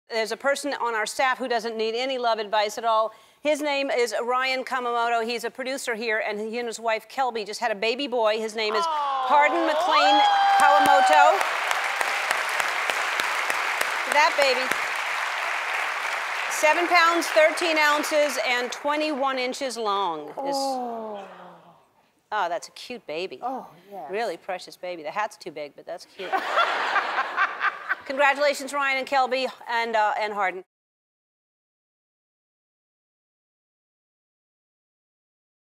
There's a person on our staff who doesn't need any love advice at all. His name is Ryan Kawamoto. He's a producer here, and he and his wife, Kelby, just had a baby boy. His name is Hardin Kawamoto. That baby. 7 pounds, 13 ounces, and 21 inches long. Oh, that's a cute baby. Oh, yeah. Really precious baby. The hat's too big, but that's cute. Congratulations, Ryan and Kelby and Hardin.